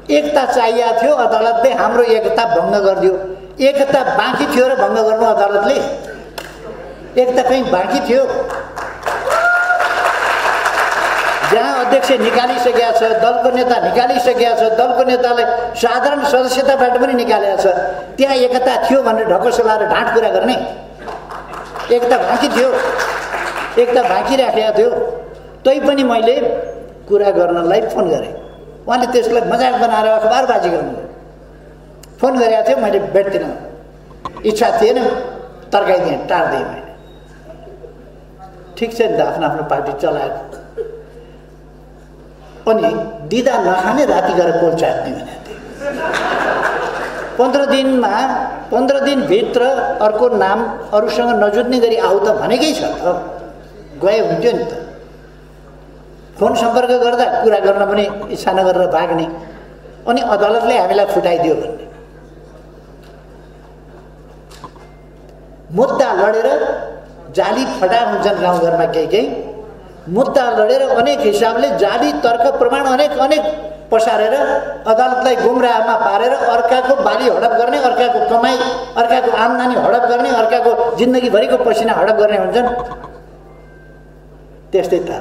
एकता चाहिएको थियो, अदालतले हाम्रो एकता भङ्ग गरिदियो। एकता बाँकी थियो र भङ्ग गर्नु अदालतले? एकता कहीँ बाँकी थियो? जहाँ अध्यक्ष निकालिसकेका छ, दलको नेता निकालिसकेका छ, दलको नेतालाई साधारण सदस्यताबाट पनि निकालेको छ, त्यहाँ एकता थियो भनेर ढकसो लाएर ढाँट कुरा गर्ने? एकता बाँकी थियो, एकता बाँकी राखेको थियो। तैपनि मैले कुरा गर्नलाई फोन गरेँ। उहाँले त्यसलाई मजाक बनाएर अखबारबाजी गर्नु फोन गरेको थियो। मैले भेट्दिनँ, इच्छा थिएन, तर्काइदिएँ, टार्दिएँ मैले। ठिक छ नि त, आफ्नो आफ्नो पार्टी चलाएको। अनि दिदा नखाने राति गएर पोल चाट्ने भनेको थिएँ। 15 दिनभित्र अर्को नाम अरूसँग नजुट्ने गरी आऊ त भनेकै छ त, गए हुन्थ्यो नि त। फोन सम्पर्क गर्दा कुरा गर्न पनि इच्छा नगरेर भाग्ने, अनि अदालतले हामीलाई फुटाइदियो भन्ने। मुद्दा लडेर जाली फटा हुन्छन् गाउँघरमा, केही मुद्दा लडेर अनेक हिसाबले जाली तर्क प्रमाण अनेक पसारेर अदालतलाई गुमराहमा पारेर अर्काको बाली हडप गर्ने, अर्काको कमाई, अर्काको आम्दानी हडप गर्ने, अर्काको जिन्दगीभरिको पसिना हडप गर्ने हुन्छन्। त्यस्तै त